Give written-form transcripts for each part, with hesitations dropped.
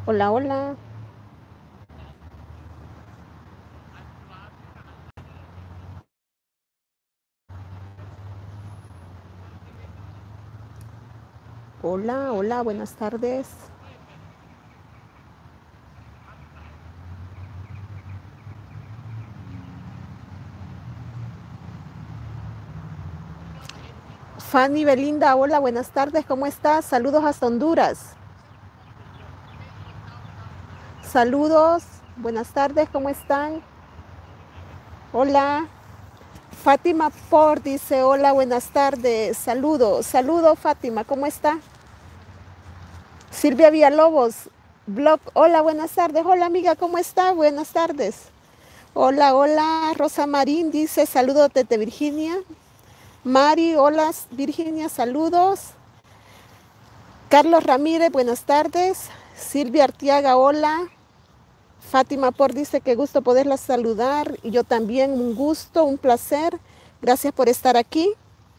Hola, hola. Hola, hola, buenas tardes. Fanny Belinda, hola, buenas tardes, ¿cómo estás? Saludos hasta Honduras. Saludos, buenas tardes, ¿cómo están? Hola. Fátima Por dice, hola, buenas tardes, saludos, saludos Fátima, ¿cómo está? Silvia Villalobos, blog, hola, buenas tardes, hola amiga, ¿cómo está? Buenas tardes. Hola, hola, Rosa Marín dice, saludos desde Virginia. Mari, hola Virginia, saludos. Carlos Ramírez, buenas tardes. Silvia Artiaga, hola. Fátima Por dice que gusto poderla saludar. Y yo también, un gusto, un placer. Gracias por estar aquí.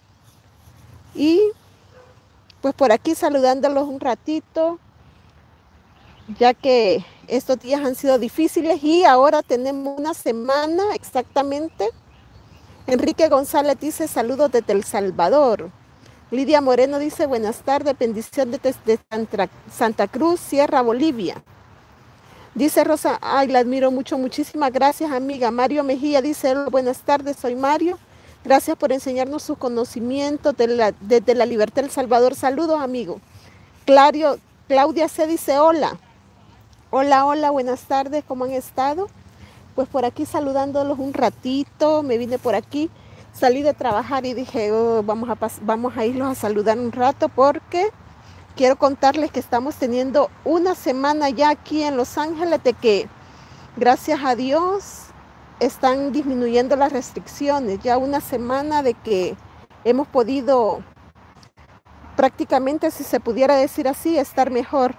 Y pues por aquí saludándolos un ratito, ya que estos días han sido difíciles y ahora tenemos una semana exactamente. Enrique González dice saludos desde El Salvador. Lidia Moreno dice buenas tardes, bendición desde Santa Cruz, Sierra Bolivia. Dice Rosa, ay, la admiro mucho, muchísimas gracias, amiga. Mario Mejía dice, buenas tardes, soy Mario. Gracias por enseñarnos sus conocimientos desde la libertad del Salvador. Saludos, amigo. Claudia C. dice, hola. Hola, hola, buenas tardes, ¿cómo han estado? Pues por aquí saludándolos un ratito, me vine por aquí, salí de trabajar y dije, oh, vamos a irlos a saludar un rato porque quiero contarles que estamos teniendo una semana ya aquí en Los Ángeles de que, gracias a Dios, están disminuyendo las restricciones. Ya una semana de que hemos podido, prácticamente, si se pudiera decir así, estar mejor.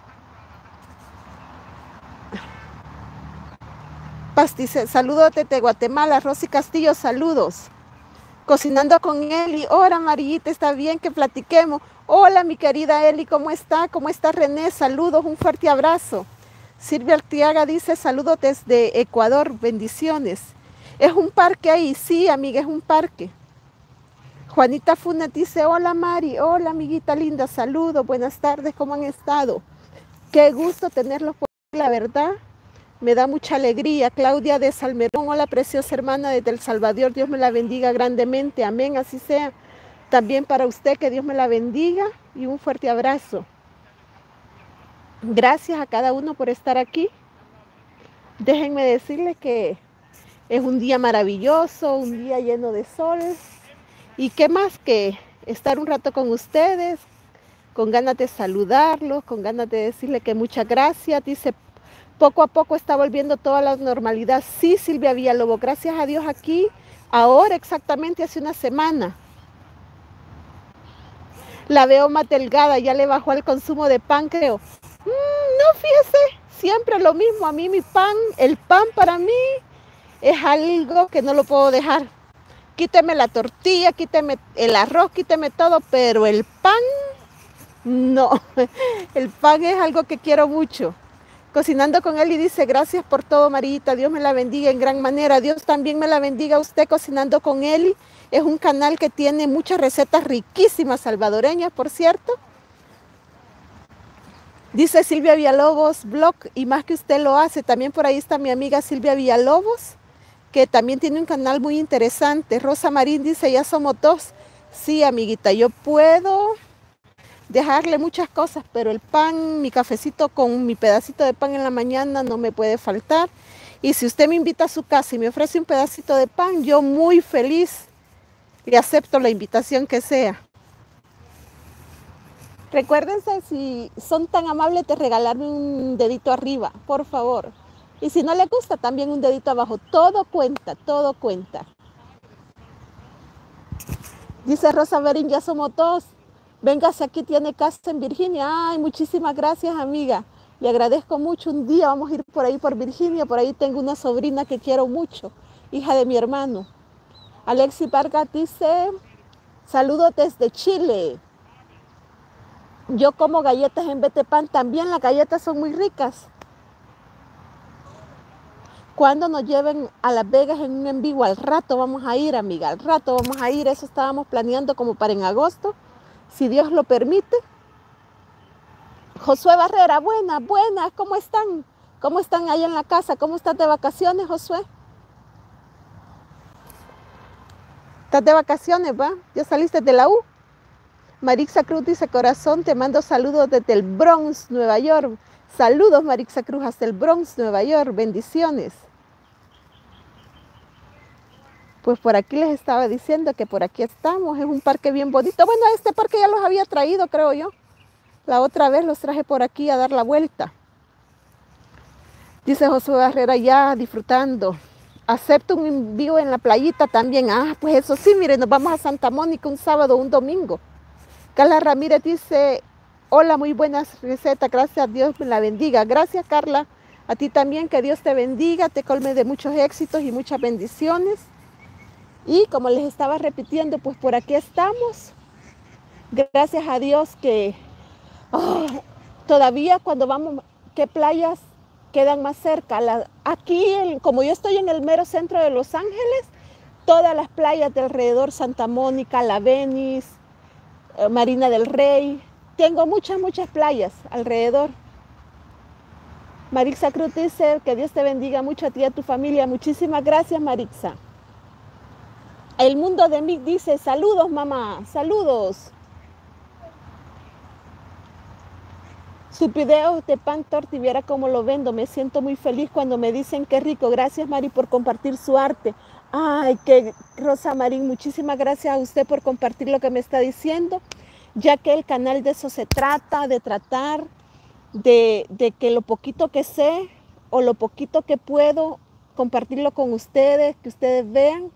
Pastice, saludos desde Guatemala. Rosy Castillo, saludos. Cocinando con Eli. Hola, Amarillita, está bien que platiquemos. Hola, mi querida Eli, ¿cómo está? ¿Cómo está René? Saludos, un fuerte abrazo. Silvia Artiaga dice, saludos desde Ecuador, bendiciones. ¿Es un parque ahí? Sí, amiga, es un parque. Juanita Funes dice, hola Mari, hola amiguita linda, saludos, buenas tardes, ¿cómo han estado? Qué gusto tenerlos por aquí, la verdad. Me da mucha alegría. Claudia de Salmerón, hola preciosa hermana desde El Salvador, Dios me la bendiga grandemente, amén, así sea. También para usted, que Dios me la bendiga y un fuerte abrazo. Gracias a cada uno por estar aquí. Déjenme decirles que es un día maravilloso, un día lleno de sol. Y qué más que estar un rato con ustedes, con ganas de saludarlos, con ganas de decirle que muchas gracias. Dice, poco a poco está volviendo toda la normalidad. Sí, Silvia Villalobos, gracias a Dios aquí, ahora exactamente hace una semana. La veo más delgada, ya le bajó el consumo de pan, creo. No, fíjese, siempre lo mismo. A mí mi pan, el pan para mí es algo que no lo puedo dejar. Quíteme la tortilla, quíteme el arroz, quíteme todo, pero el pan, no. El pan es algo que quiero mucho. Cocinando con él y dice, gracias por todo, Marita, Dios me la bendiga en gran manera. Dios también me la bendiga a usted. Cocinando con Eli es un canal que tiene muchas recetas riquísimas salvadoreñas, por cierto. Dice Silvia Villalobos, blog, y más que usted lo hace. También por ahí está mi amiga Silvia Villalobos, que también tiene un canal muy interesante. Rosa Marín dice, ya somos dos. Sí, amiguita, yo puedo dejarle muchas cosas, pero el pan, mi cafecito con mi pedacito de pan en la mañana no me puede faltar. Y si usted me invita a su casa y me ofrece un pedacito de pan, yo muy feliz le acepto la invitación que sea. Recuérdense, si son tan amables, de regalarme un dedito arriba, por favor. Y si no le gusta, también un dedito abajo. Todo cuenta, todo cuenta. Dice Rosa Berín, ya somos dos. Véngase, aquí tiene casa en Virginia. Ay, muchísimas gracias, amiga. Le agradezco mucho. Un día vamos a ir por ahí por Virginia. Por ahí tengo una sobrina que quiero mucho, hija de mi hermano. Alexi Vargas dice, saludos desde Chile. Yo como galletas en vez de pan. También las galletas son muy ricas. Cuando nos lleven a Las Vegas en un en vivo, al rato vamos a ir, amiga, al rato vamos a ir. Eso estábamos planeando como para en agosto, si Dios lo permite. Josué Barrera, buenas, buenas, ¿cómo están? ¿Cómo están ahí en la casa? ¿Cómo estás de vacaciones, Josué? ¿Estás de vacaciones, va? ¿Ya saliste de la U? Marixa Cruz dice, corazón, te mando saludos desde el Bronx, Nueva York. Saludos, Marixa Cruz, hasta el Bronx, Nueva York. Bendiciones. Pues por aquí les estaba diciendo que por aquí estamos. Es un parque bien bonito. Bueno, este parque ya los había traído, creo yo. La otra vez los traje por aquí a dar la vuelta. Dice Josué Barrera, ya disfrutando. Acepto un envío en la playita también. Ah, pues eso sí, miren, nos vamos a Santa Mónica un sábado o un domingo. Carla Ramírez dice, hola, muy buenas recetas, gracias a Dios, me la bendiga. Gracias, Carla, a ti también, que Dios te bendiga, te colme de muchos éxitos y muchas bendiciones. Y como les estaba repitiendo, pues por aquí estamos. Gracias a Dios que todavía cuando vamos, ¿qué playas quedan más cerca? Aquí, como yo estoy en el mero centro de Los Ángeles, todas las playas de alrededor, Santa Mónica, La Venice, Marina del Rey, tengo muchas playas alrededor. Marixa Cruz dice, que Dios te bendiga mucho a ti y a tu familia. Muchísimas gracias, Marixa. El Mundo de Mick dice, saludos, mamá, saludos. Sus videos de pan torta y viera cómo lo vendo. Me siento muy feliz cuando me dicen qué rico. Gracias, Mari, por compartir su arte. Ay, que Rosa Marín, muchísimas gracias a usted por compartir lo que me está diciendo, ya que el canal de eso se trata, de tratar de que lo poquito que sé o lo poquito que puedo compartirlo con ustedes, que ustedes vean.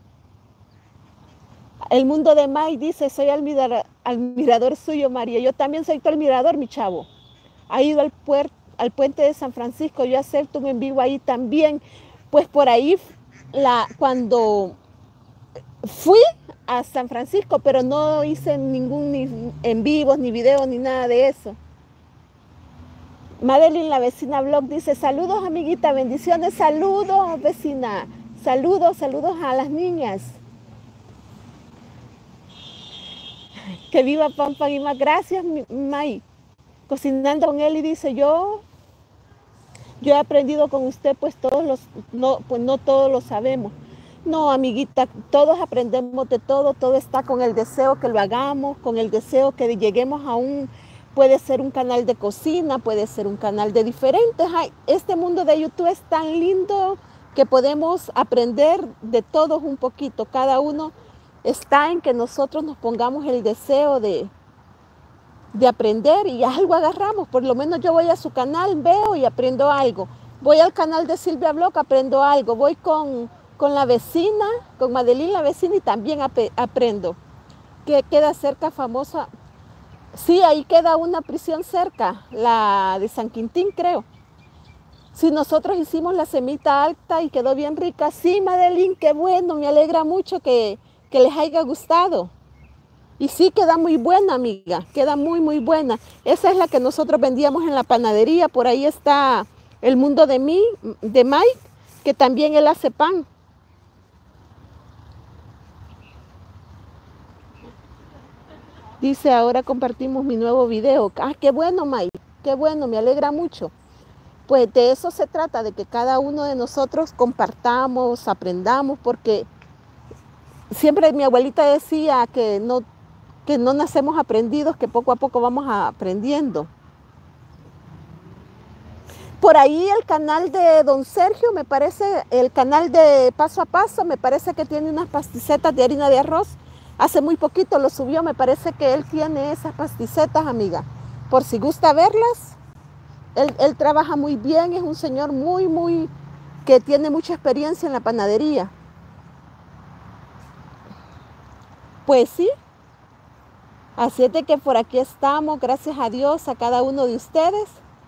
El Mundo de Mike dice, soy admirador suyo, María. Yo también soy tu admirador, mi chavo. Ha ido al puente de San Francisco, yo acepto un en vivo ahí también. Pues por ahí, cuando fui a San Francisco, pero no hice ningún ni en vivo, ni video, ni nada de eso. Madeline, la vecina blog, dice, saludos, amiguita, bendiciones, saludos, vecina, saludos a las niñas. Que viva Pampa y más. Gracias, May. Cocinando con él y dice, yo he aprendido con usted, pues no todos lo sabemos. No, amiguita, todos aprendemos de todo, todo está con el deseo que lo hagamos, con el deseo que lleguemos a puede ser un canal de cocina, puede ser un canal de diferentes. Ay, este mundo de YouTube es tan lindo que podemos aprender de todos un poquito. Cada uno está en que nosotros nos pongamos el deseo de aprender y algo agarramos. Por lo menos yo voy a su canal, veo y aprendo algo. Voy al canal de Silvia Blog, aprendo algo. Voy con la vecina, con Madeline la vecina, y también aprendo. Que queda cerca, famosa. Sí, ahí queda una prisión cerca, la de San Quintín, creo. Si nosotros hicimos la semita alta y quedó bien rica. Sí, Madeline, qué bueno, me alegra mucho que les haya gustado. Y sí, queda muy buena, amiga, queda muy buena. Esa es la que nosotros vendíamos en la panadería. Por ahí está el Mundo de Mike, que también él hace pan. Dice, ahora compartimos mi nuevo video. Ah, qué bueno, Mike, qué bueno, me alegra mucho. Pues de eso se trata, de que cada uno de nosotros compartamos, aprendamos, porque siempre mi abuelita decía que no nacemos aprendidos, que poco a poco vamos aprendiendo. Por ahí el canal de Don Sergio, me parece, el canal de Paso a Paso, me parece que tiene unas pasticetas de harina de arroz. Hace muy poquito lo subió, me parece que él tiene esas pasticetas, amiga. Por si gusta verlas, él trabaja muy bien, es un señor que tiene mucha experiencia en la panadería. Pues sí. Así es de que por aquí estamos, gracias a Dios, a cada uno de ustedes.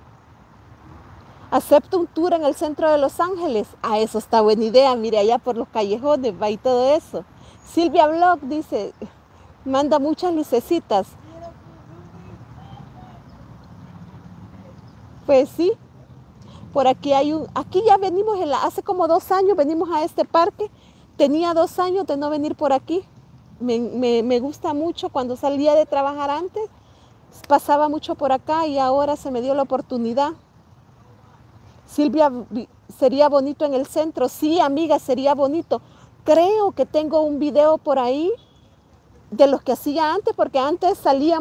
Acepto un tour en el centro de Los Ángeles. Ah, eso está buena idea, mire, allá por los callejones, va y todo eso. Silvia Blog dice, manda muchas lucecitas. Pues sí. Por aquí aquí ya venimos, hace como 2 años venimos a este parque. Tenía 2 años de no venir por aquí. Me gusta mucho. Cuando salía de trabajar antes, pasaba mucho por acá y ahora se me dio la oportunidad. Silvia, sería bonito en el centro. Sí, amiga, sería bonito. Creo que tengo un video por ahí de los que hacía antes, porque antes salía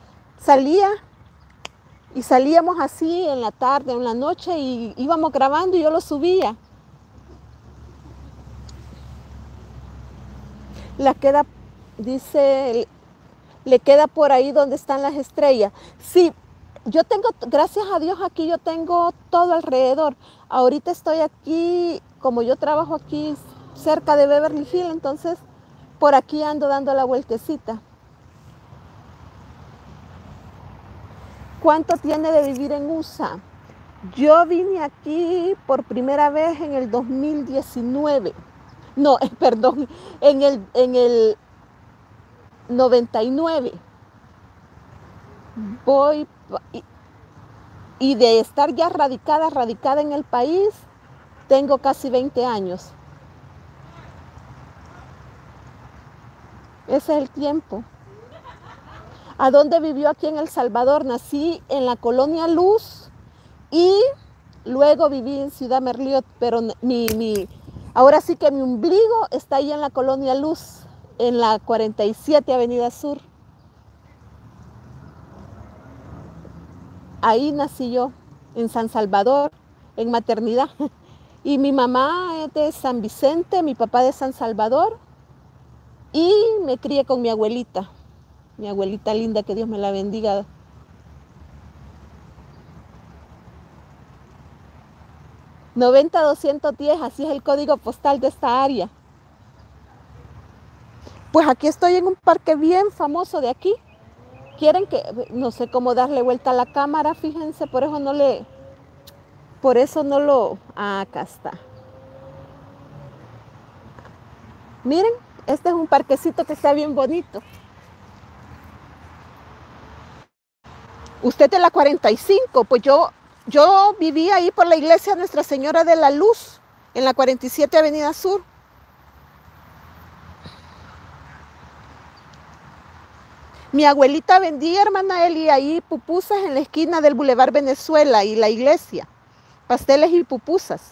y salíamos así en la tarde, en la noche, y íbamos grabando y yo lo subía. Dice, le queda por ahí donde están las estrellas. Sí, yo tengo, gracias a Dios, aquí yo tengo todo alrededor. Ahorita estoy aquí, como yo trabajo aquí cerca de Beverly Hills, entonces por aquí ando dando la vueltecita. ¿Cuánto tiene de vivir en USA? Yo vine aquí por primera vez en el 2019. No, perdón, en el 99. Voy y de estar ya radicada en el país, tengo casi 20 años. Ese es el tiempo. ¿A dónde vivió aquí en El Salvador? Nací en la Colonia Luz y luego viví en Ciudad Merliot, pero ahora sí que mi ombligo está ahí en la Colonia Luz, en la 47 Avenida Sur. Ahí nací yo, en San Salvador, en maternidad. Y mi mamá es de San Vicente, mi papá de San Salvador. Y me crié con mi abuelita linda, que Dios me la bendiga. $90,210, así es el código postal de esta área. Pues aquí estoy en un parque bien famoso de aquí. Quieren que, no sé cómo darle vuelta a la cámara, fíjense, por eso no lo, acá está. Miren, este es un parquecito que está bien bonito. Usted de la 45, pues yo vivía ahí por la iglesia Nuestra Señora de la Luz, en la 47 Avenida Sur. Mi abuelita vendía, hermana Eli, ahí pupusas en la esquina del Boulevard Venezuela y la iglesia. Pasteles y pupusas.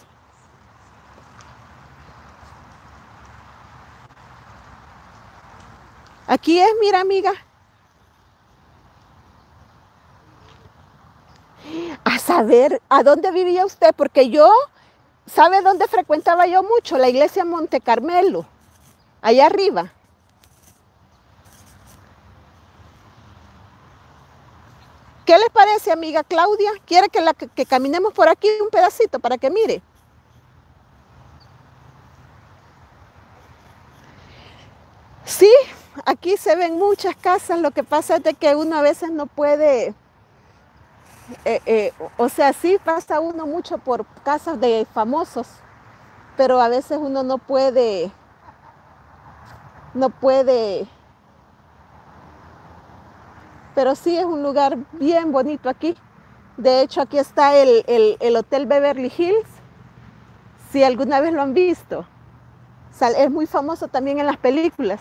Aquí es, mira, amiga. A saber, ¿a dónde vivía usted? Porque ¿sabe dónde frecuentaba yo mucho? La iglesia Monte Carmelo, allá arriba. ¿Qué les parece, amiga Claudia? ¿Quiere que caminemos por aquí un pedacito para que mire? Sí, aquí se ven muchas casas. Lo que pasa es de que uno a veces no puede, o sea, sí pasa uno mucho por casas de famosos, pero a veces uno no puede, pero sí es un lugar bien bonito aquí. De hecho, aquí está el Hotel Beverly Hills, si alguna vez lo han visto. Es muy famoso también en las películas.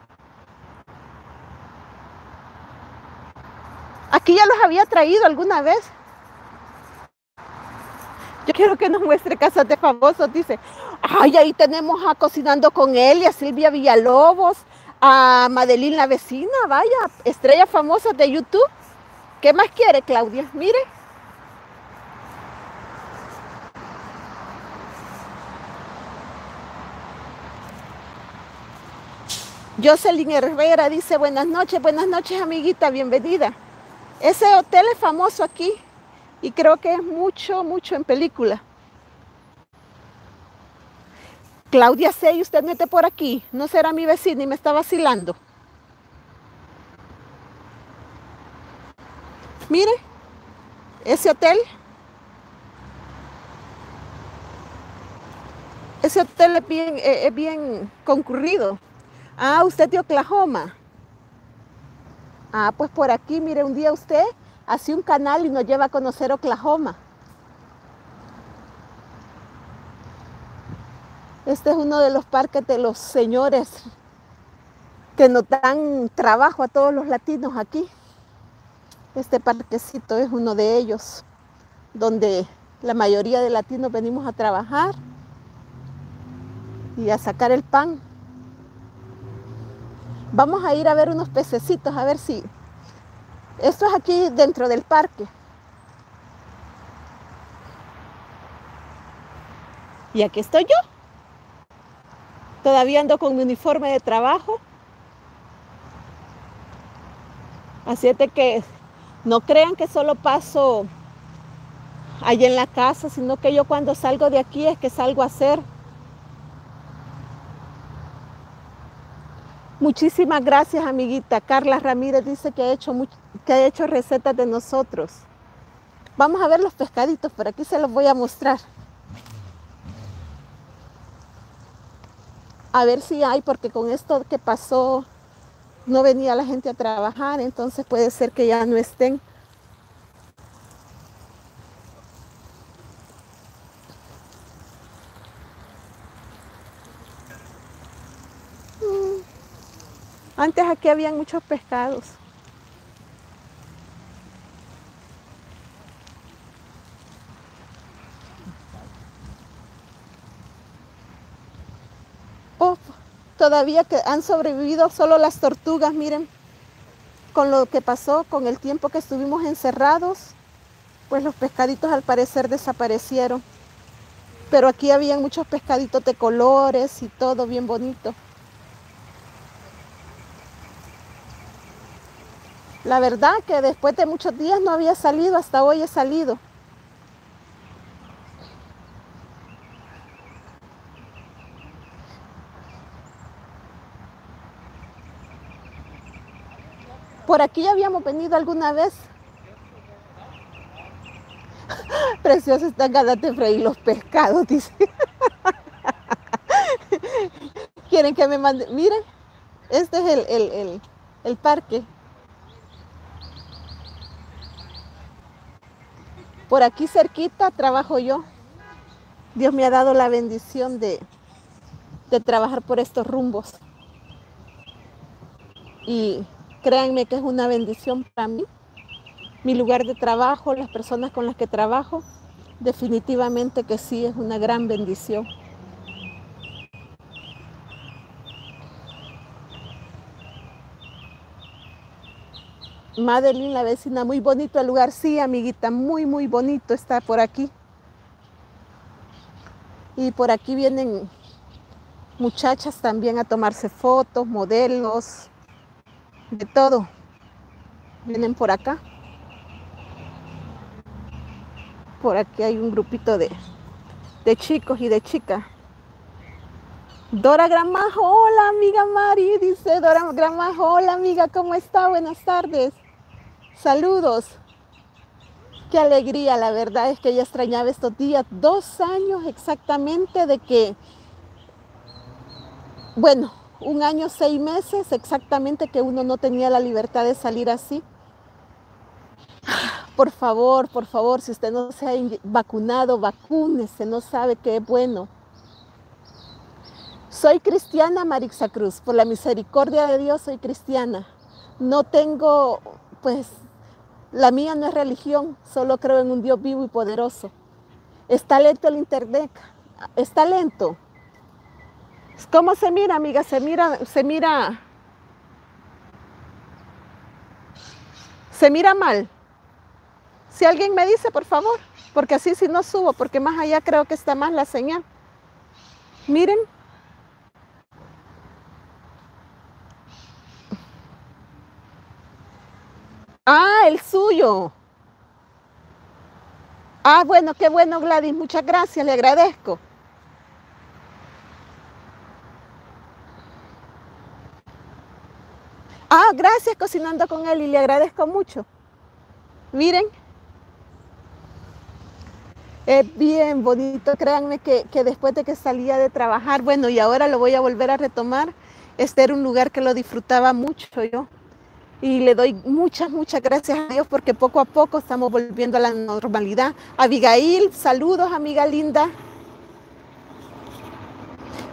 Aquí ya los había traído alguna vez. Yo quiero que nos muestre casas de famosos, dice. Ay, ahí tenemos a Cocinando con él y a Silvia Villalobos, a Madeline la vecina, vaya, estrellas famosas de YouTube. ¿Qué más quiere, Claudia? Mire. Jocelyn Herrera dice, buenas noches, amiguita, bienvenida. Ese hotel es famoso aquí y creo que es mucho en película. Claudia C, usted mete por aquí, no será mi vecina y me está vacilando. Mire, ese hotel es bien concurrido. Ah, usted de Oklahoma. Ah, pues por aquí, mire, un día usted hace un canal y nos lleva a conocer Oklahoma. Este es uno de los parques de los señores que nos dan trabajo a todos los latinos aquí. Este parquecito es uno de ellos, donde la mayoría de latinos venimos a trabajar y a sacar el pan. Vamos a ir a ver unos pececitos, a ver si... Esto es aquí dentro del parque. Y aquí estoy yo. Todavía ando con mi uniforme de trabajo. Así es de que no crean que solo paso allí en la casa, sino que yo cuando salgo de aquí es que salgo a hacer. Muchísimas gracias, amiguita. Carla Ramírez dice que ha hecho recetas de nosotros. Vamos a ver los pescaditos, por aquí se los voy a mostrar. A ver si hay, porque con esto que pasó no venía la gente a trabajar, entonces puede ser que ya no estén. Antes aquí habían muchos pescados. Oh, todavía que han sobrevivido solo las tortugas, miren. Con lo que pasó, con el tiempo que estuvimos encerrados, pues los pescaditos al parecer desaparecieron. Pero aquí habían muchos pescaditos de colores y todo bien bonito. La verdad que después de muchos días no había salido, hasta hoy he salido. Por aquí ya habíamos venido alguna vez. Preciosos están ganas de freír los pescados, dice. Quieren que me mande. Miren, este es el parque. Por aquí cerquita trabajo yo. Dios me ha dado la bendición de trabajar por estos rumbos. Y créanme que es una bendición para mí. Mi lugar de trabajo, las personas con las que trabajo, definitivamente que sí, es una gran bendición. Madeline, la vecina, muy bonito el lugar. Sí, amiguita, muy, muy bonito está por aquí. Y por aquí vienen muchachas también a tomarse fotos, modelos, de todo. Vienen por acá. Por aquí hay un grupito de chicos y de chicas. Dora Gramajo, hola amiga Mari, dice Dora Gramajo, hola amiga, ¿cómo está? Buenas tardes. Saludos. Qué alegría, la verdad es que ya extrañaba estos días. 2 años exactamente de que, bueno, 1 año, 6 meses exactamente que uno no tenía la libertad de salir así. Por favor, si usted no se ha vacunado, vacúnese, no sabe qué es bueno. Soy cristiana, Marixa Cruz, por la misericordia de Dios soy cristiana. No tengo, pues, la mía no es religión, solo creo en un Dios vivo y poderoso. Está lento el internet, está lento. ¿Cómo se mira, amiga? Se mira mal. Si alguien me dice, por favor, porque así si no subo, porque más allá creo que está más la señal. Miren. Ah, el suyo. Ah, bueno, qué bueno, Gladys. Muchas gracias, le agradezco. Ah, gracias, cocinando con él, y le agradezco mucho. Miren. Es bien bonito, créanme que después de que salía de trabajar, bueno, y ahora lo voy a volver a retomar, este era un lugar que lo disfrutaba mucho yo. Y le doy muchas gracias a Dios porque poco a poco estamos volviendo a la normalidad. Abigail, saludos, amiga linda.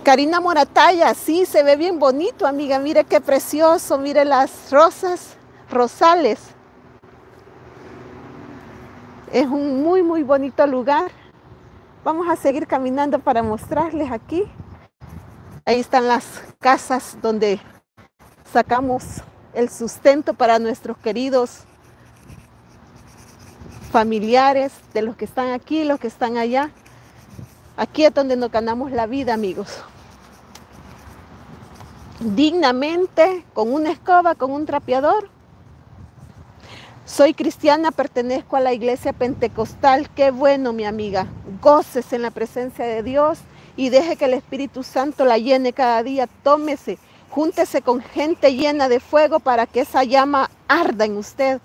Karina Morataya, sí, se ve bien bonito, amiga. Mire qué precioso, mire las rosas, rosales. Es un muy, muy bonito lugar. Vamos a seguir caminando para mostrarles aquí. Ahí están las casas donde sacamos el sustento para nuestros queridos familiares, de los que están aquí, los que están allá. Aquí es donde nos ganamos la vida, amigos. Dignamente, con una escoba, con un trapeador. Soy cristiana, pertenezco a la iglesia pentecostal. Qué bueno, mi amiga. Gócese en la presencia de Dios y deje que el Espíritu Santo la llene cada día. Tómese, júntese con gente llena de fuego para que esa llama arda en usted.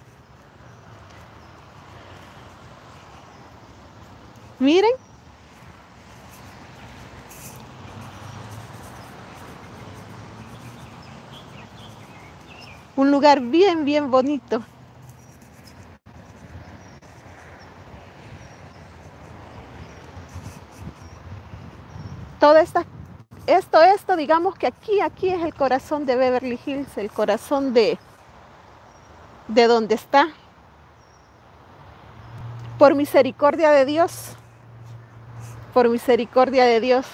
Miren. Un lugar bien, bien bonito. Toda esto, digamos que aquí es el corazón de Beverly Hills, el corazón de donde está. Por misericordia de Dios. Por misericordia de Dios.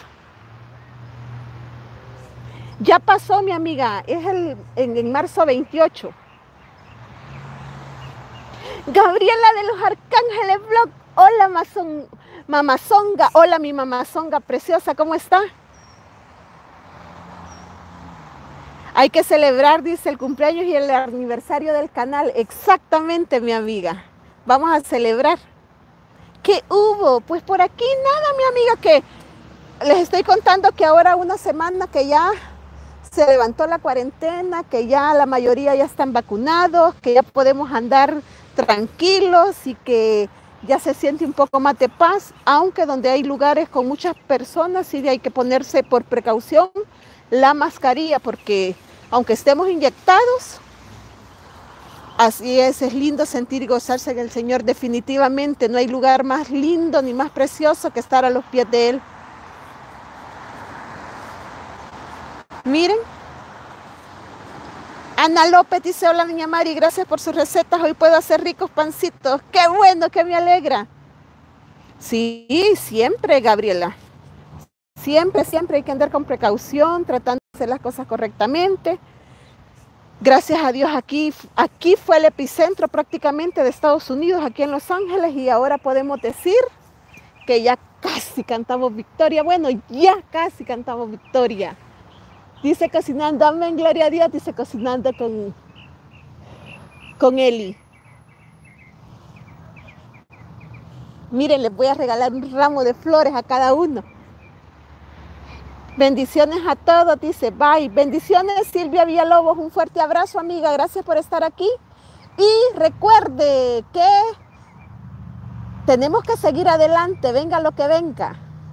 Ya pasó, mi amiga, es en marzo 28. Gabriela de los Arcángeles Blog. Hola, mamazonga. Hola, mi mamazonga preciosa, ¿cómo está? Hay que celebrar, dice, el cumpleaños y el aniversario del canal. Exactamente, mi amiga. Vamos a celebrar. ¿Qué hubo? Pues por aquí nada, mi amiga, que les estoy contando que ahora una semana que ya se levantó la cuarentena, que ya la mayoría ya están vacunados, que ya podemos andar tranquilos y que ya se siente un poco más de paz, aunque donde hay lugares con muchas personas sí hay que ponerse por precaución la mascarilla, porque aunque estemos inyectados, así es lindo sentir y gozarse en el Señor. Definitivamente no hay lugar más lindo ni más precioso que estar a los pies de Él. Miren, Ana López dice, hola niña Mari, gracias por sus recetas, hoy puedo hacer ricos pancitos. Qué bueno, que me alegra. Sí, siempre, Gabriela. Siempre, siempre hay que andar con precaución, tratando de hacer las cosas correctamente. Gracias a Dios, aquí fue el epicentro prácticamente de Estados Unidos, aquí en Los Ángeles, y ahora podemos decir que ya casi cantamos victoria. Bueno, ya casi cantamos victoria. Dice cocinando, amén, gloria a Dios, dice cocinando con Eli. Miren, les voy a regalar un ramo de flores a cada uno. Bendiciones a todos, dice, bye. Bendiciones, Silvia Villalobos, un fuerte abrazo, amiga, gracias por estar aquí. Y recuerde que tenemos que seguir adelante, venga lo que venga.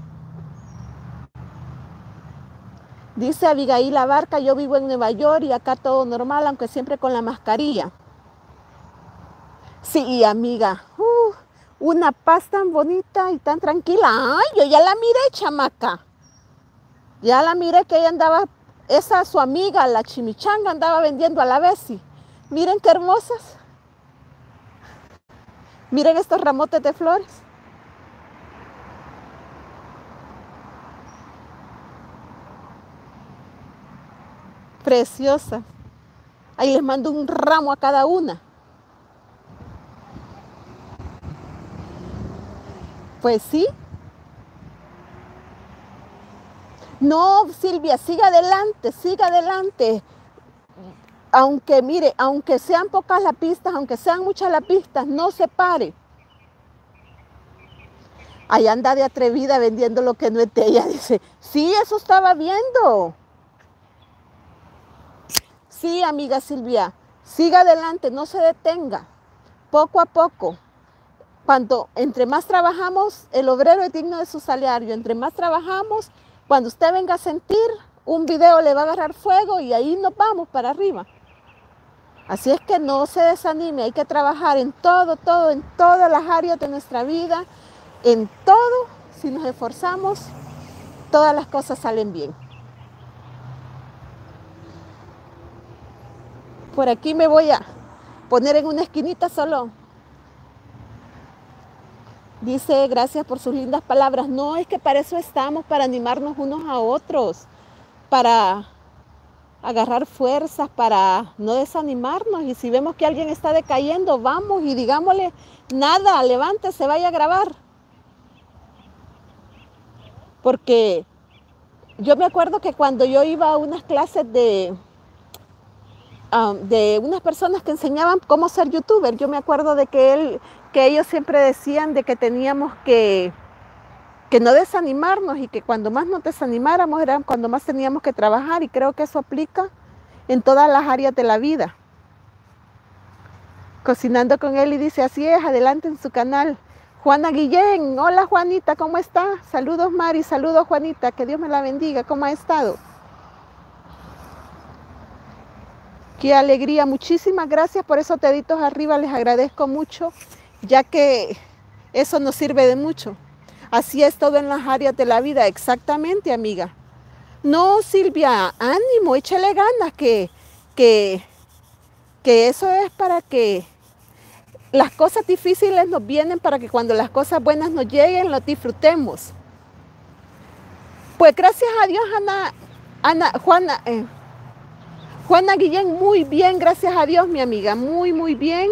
Dice Abigail Abarca, yo vivo en Nueva York y acá todo normal, aunque siempre con la mascarilla. Sí, amiga, una paz tan bonita y tan tranquila. Ay, yo ya la miré, chamaca. Ya la miré que ella andaba, esa su amiga, la chimichanga, andaba vendiendo a la Bessie. Miren qué hermosas. Miren estos ramotes de flores. Preciosa. Ahí les mando un ramo a cada una. Pues sí. No, Silvia, siga adelante, siga adelante. Aunque, mire, aunque sean pocas las pistas, aunque sean muchas las pistas, no se pare. Ahí anda de atrevida vendiendo lo que no es de ella. Dice, sí, eso estaba viendo. Sí, amiga Silvia, siga adelante, no se detenga. Poco a poco. Cuando entre más trabajamos, el obrero es digno de su salario. Entre más trabajamos, cuando usted venga a sentir, un video le va a agarrar fuego y ahí nos vamos para arriba. Así es que no se desanime, hay que trabajar en todo, en todas las áreas de nuestra vida, en todo, si nos esforzamos, todas las cosas salen bien. Por aquí me voy a poner en una esquinita solo. Dice, gracias por sus lindas palabras. No, es que para eso estamos, para animarnos unos a otros, para agarrar fuerzas, para no desanimarnos. Y si vemos que alguien está decayendo, vamos y digámosle, nada, levántese, vaya a grabar. Porque yo me acuerdo que cuando yo iba a unas clases de unas personas que enseñaban cómo ser youtuber, yo me acuerdo de que ellos siempre decían de que teníamos que no desanimarnos y que cuando más nos desanimáramos era cuando más teníamos que trabajar, y creo que eso aplica en todas las áreas de la vida. Cocinando con Eli dice, así es, adelante en su canal. Juana Guillén, hola Juanita, ¿cómo está? Saludos Mari, saludos Juanita, que Dios me la bendiga, ¿cómo ha estado? Qué alegría, muchísimas gracias por esos deditos arriba, les agradezco mucho, ya que eso nos sirve de mucho. Así es todo en las áreas de la vida, exactamente, amiga. No, Silvia, ánimo, échale ganas, que eso es para que las cosas difíciles nos vienen, para que cuando las cosas buenas nos lleguen, las disfrutemos. Pues gracias a Dios, Juana Guillén, muy bien, gracias a Dios, mi amiga, muy, muy bien.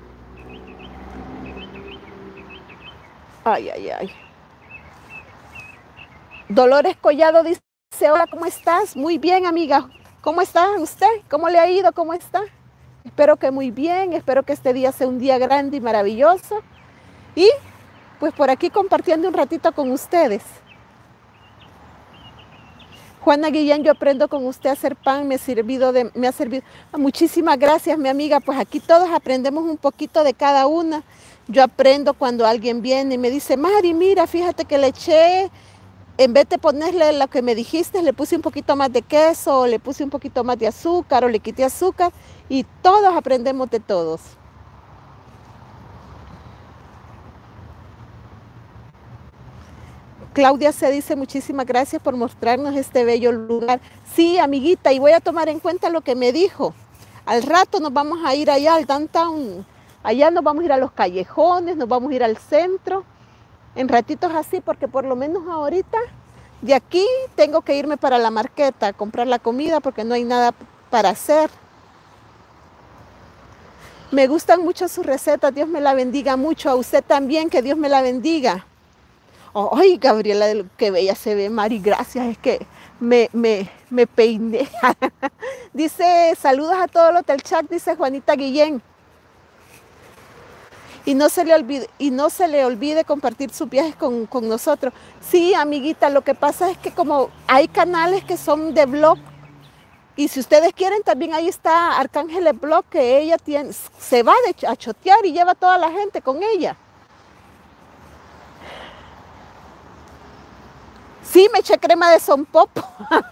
Ay, ay, ay. Dolores Collado dice, hola, ¿cómo estás? Muy bien, amiga. ¿Cómo está usted? ¿Cómo le ha ido? ¿Cómo está? Espero que muy bien, espero que este día sea un día grande y maravilloso. Y pues por aquí compartiendo un ratito con ustedes. Juana Guillén, yo aprendo con usted a hacer pan, me ha servido. Muchísimas gracias, mi amiga. Pues aquí todos aprendemos un poquito de cada una. Yo aprendo cuando alguien viene y me dice, Mari, mira, fíjate que le eché, en vez de ponerle lo que me dijiste, le puse un poquito más de queso, o le puse un poquito más de azúcar, o le quité azúcar, y todos aprendemos de todos. Claudia se dice, muchísimas gracias por mostrarnos este bello lugar. Sí, amiguita, y voy a tomar en cuenta lo que me dijo. Al rato nos vamos a ir allá al downtown, allá nos vamos a ir a los callejones, nos vamos a ir al centro, en ratitos así, porque por lo menos ahorita, de aquí tengo que irme para la marqueta a comprar la comida, porque no hay nada para hacer. Me gustan mucho sus recetas, Dios me la bendiga mucho, a usted también, que Dios me la bendiga. Ay, Gabriela, de lo que bella se ve, Mari, gracias, es que me peiné. Dice, saludos a todos los del chat, dice Juanita Guillén. Y no se le olvide compartir sus viajes con nosotros. Sí, amiguita, lo que pasa es que como hay canales que son de blog, y si ustedes quieren, también ahí está Arcángeles Blog, que ella se va a chotear y lleva a toda la gente con ella. Sí, me eché crema de sonpopo.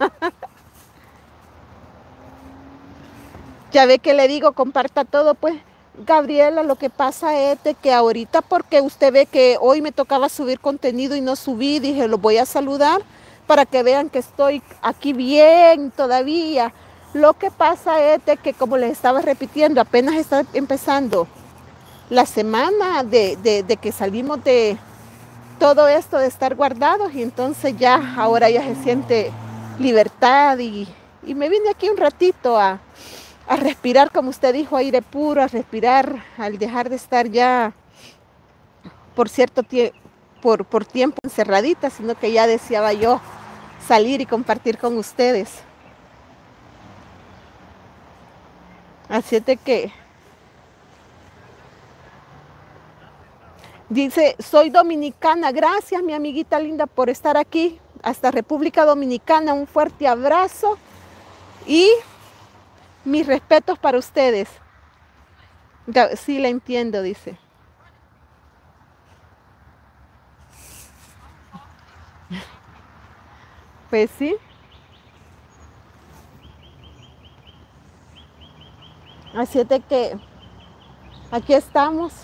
Ya ve que le digo, comparta todo, pues. Gabriela, lo que pasa es de que ahorita, porque usted ve que hoy me tocaba subir contenido y no subí, dije, los voy a saludar para que vean que estoy aquí bien todavía. Lo que pasa es de que, como les estaba repitiendo, apenas está empezando la semana de que salimos de todo esto de estar guardados, y entonces ya ahora ya se siente libertad, y me vine aquí un ratito a respirar, como usted dijo, aire puro, a respirar, al dejar de estar ya por cierto por tiempo encerradita, sino que ya deseaba yo salir y compartir con ustedes. Así es de que dice, soy dominicana, gracias mi amiguita linda por estar aquí, hasta República Dominicana, un fuerte abrazo y mis respetos para ustedes. Sí, la entiendo, dice. Pues sí. Así es de que aquí estamos.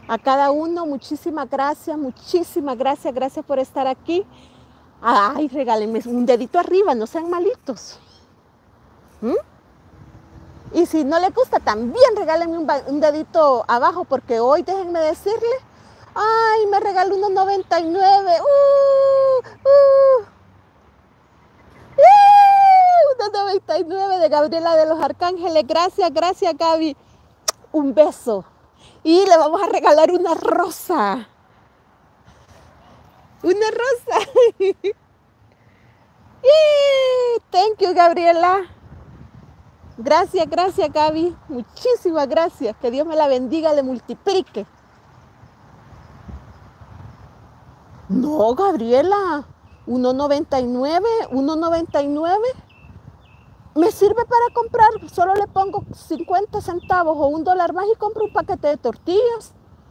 A cada uno, muchísimas gracias, gracias por estar aquí. Ay, regálenme un dedito arriba, no sean malitos. ¿Mm? Y si no les gusta, también regálenme un dedito abajo, porque hoy déjenme decirle, ay, me regaló 1.99. 1.99 de Gabriela de los Arcángeles. Gracias, gracias, Gaby. Un beso. Y le vamos a regalar una rosa. Una rosa. Thank you, Gabriela. Gracias, gracias, Gaby. Muchísimas gracias. Que Dios me la bendiga, le multiplique. No, Gabriela. 1.99, 1.99. Me sirve para comprar, solo le pongo 50 centavos o $1 más y compro un paquete de tortillas.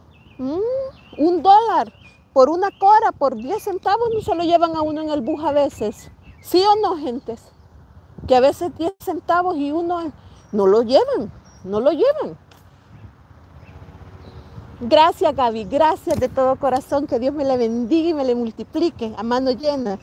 $1 por una cora, por 10 centavos, no se lo llevan a uno en el bus a veces. ¿Sí o no, gentes? Que a veces 10 centavos y uno no lo llevan, no lo llevan. Gracias, Gaby, gracias de todo corazón. Que Dios me le bendiga y me le multiplique a mano llena.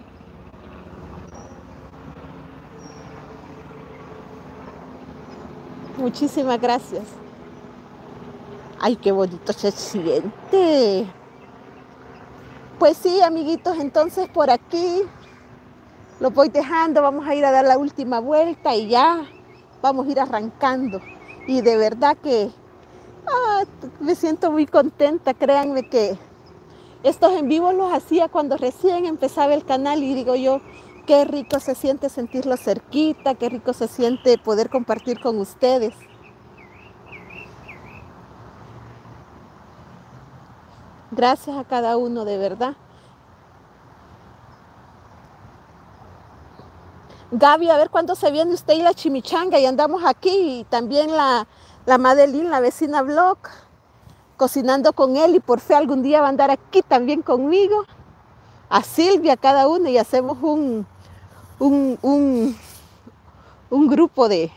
Muchísimas gracias. Ay, qué bonito se siente. Pues sí, amiguitos, entonces por aquí los voy dejando. Vamos a ir a dar la última vuelta y ya vamos a ir arrancando. Y de verdad que me siento muy contenta. Créanme que estos en vivo los hacía cuando recién empezaba el canal y digo yo, qué rico se siente sentirlo cerquita, qué rico se siente poder compartir con ustedes. Gracias a cada uno, de verdad. Gaby, a ver cuándo se viene usted y la chimichanga y andamos aquí. Y también la Madeline, la vecina blog, cocinando con él y por fe algún día va a andar aquí también conmigo. A Silvia, cada uno, y hacemos un grupo de...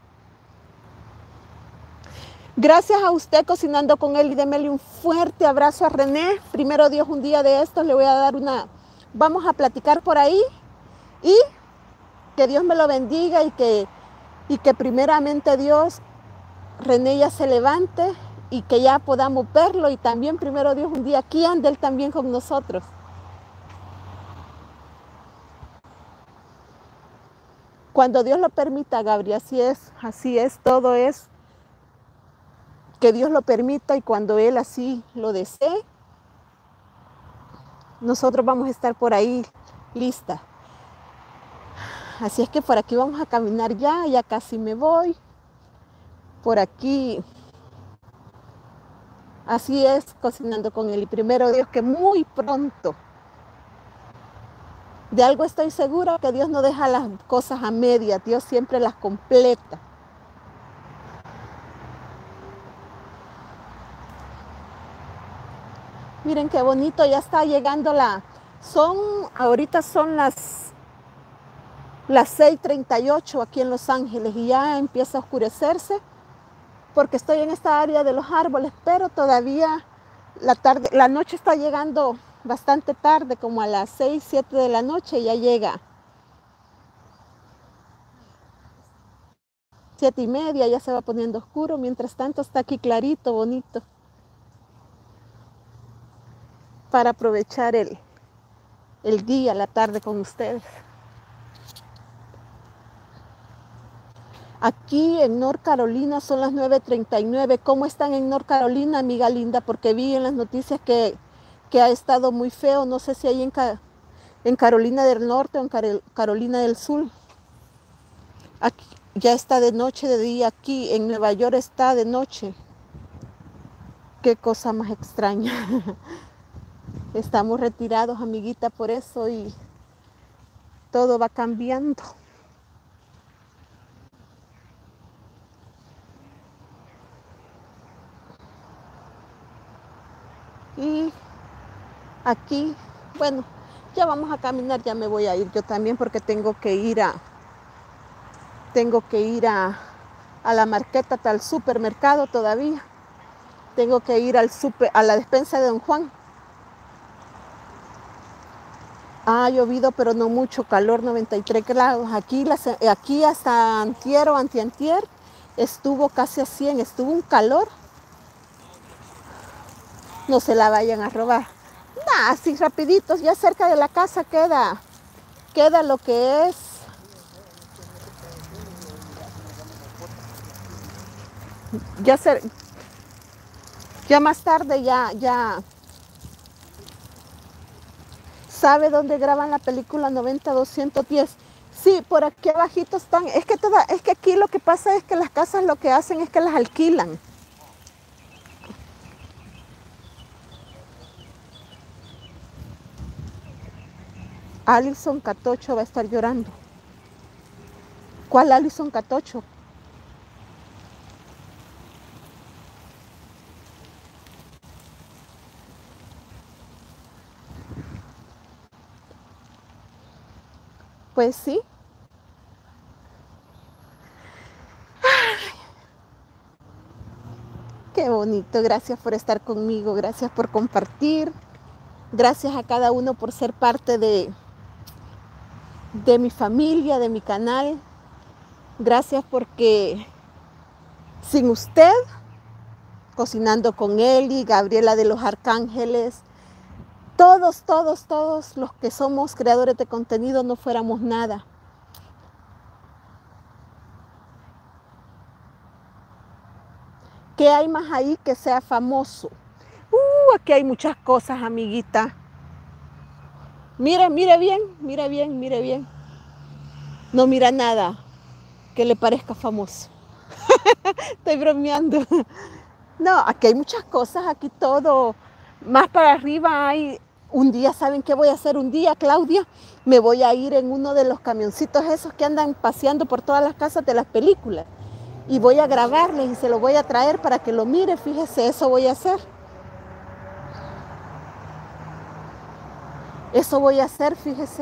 Gracias a usted cocinando con él y démele un fuerte abrazo a René. Primero Dios, un día de estos le voy a dar vamos a platicar por ahí y que Dios me lo bendiga y que primeramente Dios, René ya se levante y que ya podamos verlo y también primero Dios un día aquí ande él también con nosotros. Cuando Dios lo permita, Gabriel, así es, todo es que Dios lo permita y cuando Él así lo desee, nosotros vamos a estar por ahí lista. Así es que por aquí vamos a caminar ya casi me voy. Por aquí, así es, cocinando con Él. Y primero Dios, que muy pronto, de algo estoy segura, que Dios no deja las cosas a medias, Dios siempre las completa. Miren qué bonito, ya está llegando ahorita son las 6:38 aquí en Los Ángeles y ya empieza a oscurecerse porque estoy en esta área de los árboles, pero todavía la noche está llegando bastante tarde, como a las 6, 7 de la noche ya llega. 7:30 ya se va poniendo oscuro, mientras tanto está aquí clarito, bonito, para aprovechar el día, la tarde con ustedes. Aquí en North Carolina son las 9:39. ¿Cómo están en North Carolina, amiga linda? Porque vi en las noticias que ha estado muy feo. No sé si hay en Carolina del Norte o en Carolina del Sur. Aquí ya está de noche, de día. Aquí en Nueva York está de noche. Qué cosa más extraña. Estamos retirados, amiguita, por eso y todo va cambiando. Y aquí, bueno, ya vamos a caminar, ya me voy a ir yo también porque tengo que ir a la marqueta, al supermercado todavía. Tengo que ir al súper, a la despensa de Don Juan. Ha llovido, pero no mucho, calor 93 grados. Aquí hasta antier o antiantier estuvo casi a 100, estuvo un calor. No se la vayan a robar. Nah, así rapiditos, ya cerca de la casa queda lo que es. Ya más tarde ya sabe dónde graban la película 90-210. Sí, por aquí abajito están. Es que aquí lo que pasa es que las casas lo que hacen es que las alquilan. Alison Catocho va a estar llorando. ¿Cuál Alison Catocho? Pues sí. Qué bonito, gracias por estar conmigo, gracias por compartir, gracias a cada uno por ser parte de mi familia, de mi canal. Gracias porque sin usted, Cocinando con Eli, Gabriela de los Arcángeles, todos los que somos creadores de contenido no fuéramos nada. ¿Qué hay más ahí que sea famoso? Aquí hay muchas cosas, amiguita. Mire bien, mire bien, mire bien. No mira nada que le parezca famoso. Estoy bromeando. No, aquí hay muchas cosas, aquí todo. Más para arriba hay un día, ¿saben qué voy a hacer un día, Claudia? Me voy a ir en uno de los camioncitos esos que andan paseando por todas las casas de las películas. Y voy a grabarles y se lo voy a traer para que lo mire, fíjese, eso voy a hacer. Eso voy a hacer, fíjese.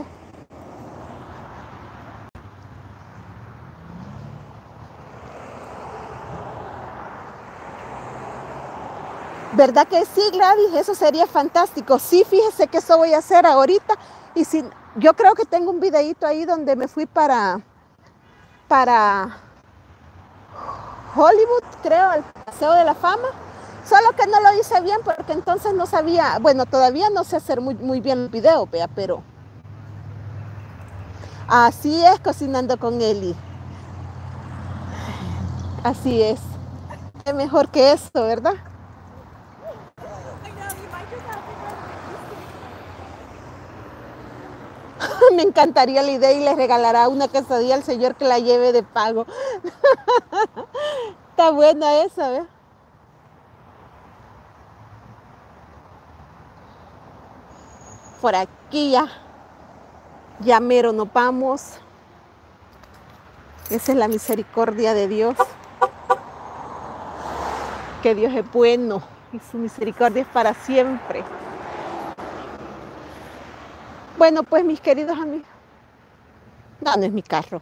¿Verdad que sí, Gladys? Eso sería fantástico. Sí, fíjese que eso voy a hacer ahorita. Y si, yo creo que tengo un videíto ahí donde me fui para Hollywood, creo, al Paseo de la Fama. Solo que no lo hice bien porque entonces no sabía, bueno, todavía no sé hacer muy bien el video, vea, pero así es Cocinando con Eli. Así es. Es mejor que esto, ¿verdad? Me encantaría la idea y le regalará una quesadilla al señor que la lleve de pago. Está buena esa, ¿ves? Por aquí ya mero nos vamos. Esa es la misericordia de Dios. Que Dios es bueno y su misericordia es para siempre. Bueno, pues mis queridos amigos. No es mi carro.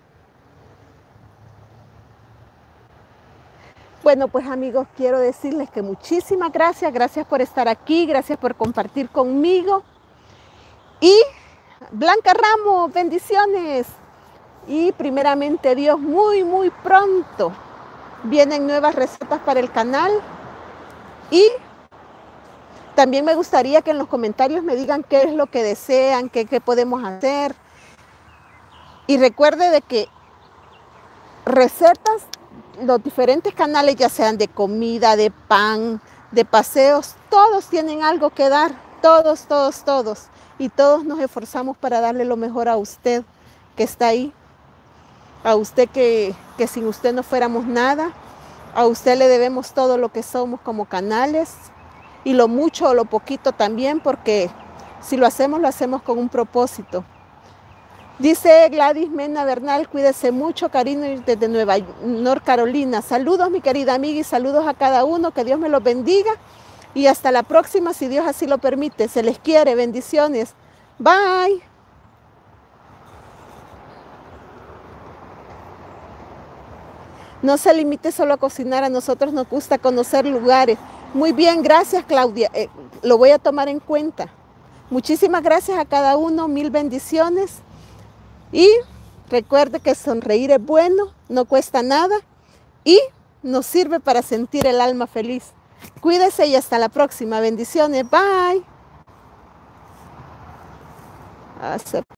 Bueno, pues amigos, quiero decirles que muchísimas gracias. Gracias por estar aquí, gracias por compartir conmigo. Y Blanca Ramos, bendiciones. Y primeramente Dios, muy pronto vienen nuevas recetas para el canal. Y también me gustaría que en los comentarios me digan qué es lo que desean, qué podemos hacer. Y recuerde de que recetas, los diferentes canales, ya sean de comida, de pan, de paseos, todos tienen algo que dar, todos. Y todos nos esforzamos para darle lo mejor a usted que está ahí, a usted que sin usted no fuéramos nada, a usted le debemos todo lo que somos como canales, y lo mucho o lo poquito también, porque si lo hacemos con un propósito. Dice Gladys Mena Bernal, cuídese mucho, cariño desde Nueva York, Carolina. Saludos, mi querida amiga, y saludos a cada uno, que Dios me los bendiga. Y hasta la próxima, si Dios así lo permite. Se les quiere, bendiciones. Bye. No se limite solo a cocinar, a nosotros nos gusta conocer lugares. Muy bien, gracias Claudia. Lo voy a tomar en cuenta. Muchísimas gracias a cada uno, mil bendiciones. Y recuerde que sonreír es bueno, no cuesta nada y nos sirve para sentir el alma feliz. Cuídese y hasta la próxima. Bendiciones. Bye.